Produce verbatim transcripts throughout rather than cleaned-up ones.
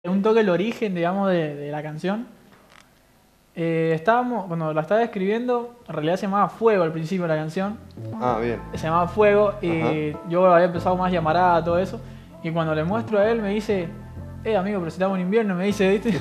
Un toque el origen, digamos, de, de la canción. Eh, estábamos, cuando la estaba escribiendo, en realidad se llamaba Fuego al principio la canción. Ah, bien. Se llamaba Fuego y Ajá. yo había empezado más llamarada, todo eso. Y cuando le muestro a él me dice, eh amigo, pero si estamos en invierno, me dice, ¿viste?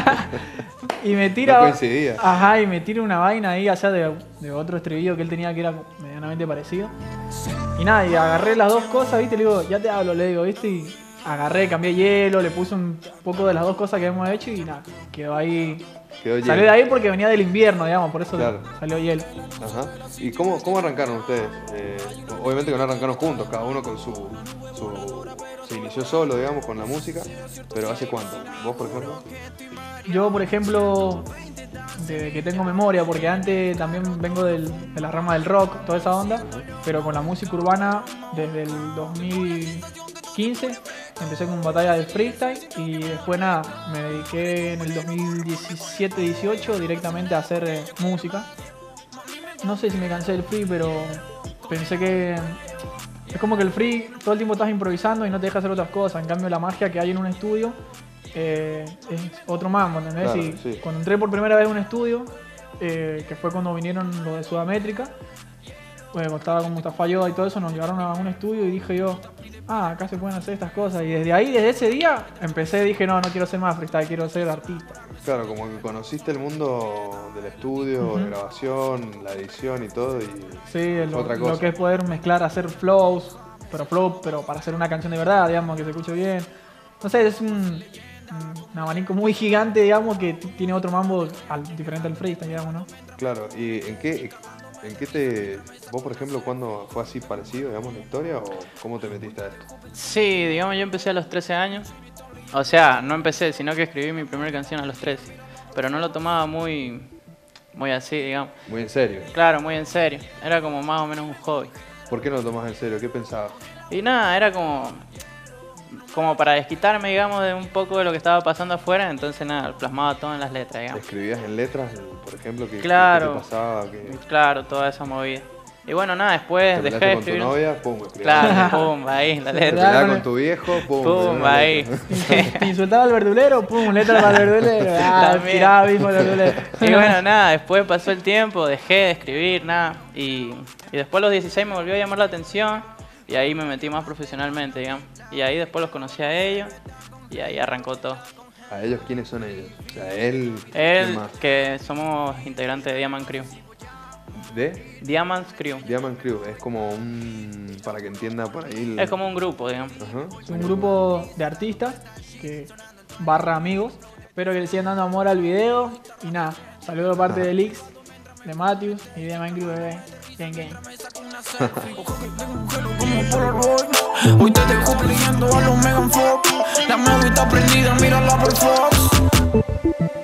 Y me tira... No coincidía. Ajá, y me tira una vaina ahí allá de, de otro estribillo que él tenía que era medianamente parecido. Y nada, y agarré las dos cosas, ¿viste? Le digo, ya te hablo, le digo, ¿viste? Y agarré, cambié hielo, le puse un poco de las dos cosas que hemos hecho y nada, quedó ahí. Quedó Salió hielo. de ahí porque venía del invierno, digamos, por eso Claro. salió hielo. Ajá. ¿Y cómo, cómo arrancaron ustedes? Eh, obviamente que no arrancaron juntos, cada uno con su, su... Se inició solo, digamos, con la música, pero ¿hace cuánto? ¿Vos, por ejemplo? Yo, por ejemplo, desde que tengo memoria, porque antes también vengo del, de la rama del rock, toda esa onda, pero con la música urbana desde el dos mil quince empecé con batalla de freestyle y después nada, me dediqué en el dos mil diecisiete dieciocho directamente a hacer eh, música. No sé si me cansé del free, pero pensé que es como que el free todo el tiempo estás improvisando y no te deja hacer otras cosas. En cambio la magia que hay en un estudio eh, es otro mambo, ¿entendés? Claro, Y sí. cuando entré por primera vez a un estudio, eh, que fue cuando vinieron los de Sudamérica, pues estaba con Mustafa Yoda y todo eso, nos llevaron a un estudio y dije yo, ah, acá se pueden hacer estas cosas. Y desde ahí, desde ese día, empecé, dije, no, no quiero ser más freestyle, quiero ser artista. Claro, como que conociste el mundo del estudio, Ujú. de grabación, la edición y todo, y Sí, fue lo, otra cosa. lo que es poder mezclar, hacer flows, pero flow, pero para hacer una canción de verdad, digamos, que se escuche bien. No sé, es un, un abanico muy gigante, digamos, que t- tiene otro mambo al, diferente al freestyle, digamos, ¿no? Claro, ¿y en qué, en qué te... vos, por ejemplo, cuándo fue así parecido, digamos, la historia, o cómo te metiste a esto? Sí, digamos, yo empecé a los trece años. O sea, no empecé, sino que escribí mi primera canción a los trece. Pero no lo tomaba muy, muy así, digamos. Muy en serio. Claro, muy en serio. Era como más o menos un hobby. ¿Por qué no lo tomás en serio? ¿Qué pensabas? Y nada, era como, como para desquitarme, digamos, de un poco de lo que estaba pasando afuera. Entonces nada, plasmaba todo en las letras, digamos. ¿Escribías en letras, por ejemplo, qué, Claro. qué te pasaba? ¿Qué, Claro, toda esa movida. Y bueno, nada, después te dejé peleaste de con tu escribir. novia? Pum, escribías. Claro, pum, ahí, la Te letra. peleabas Claro. con tu viejo, pum. Pum, escribías una ahí. letra. Te insultaba al verdulero, pum, letra para el verdulero. Ah, También. tiraba mismo el verdulero. Y bueno, nada, después pasó el tiempo, dejé de escribir, nada. Y, y después a los dieciséis me volvió a llamar la atención y ahí me metí más profesionalmente, digamos. Y ahí después los conocí a ellos y ahí arrancó todo. ¿A ellos quiénes son ellos? O sea, él... ¿quién Él, más? que somos integrantes de Diamond Crew. ¿De? Diamond Crew. Diamond Crew, es como un... para que entienda por ahí... el- Es como un grupo, digamos. Ajá. Es un grupo de artistas que barra amigos, pero que le siguen dando amor al video. Y nada, saludo de parte de Lix, de Matthews y de Minecraft Bebé. Gang gang. Como Polaroid. Hoy te dejo peleando a los Megan Fox. La movie está prendida, mírala por Fox.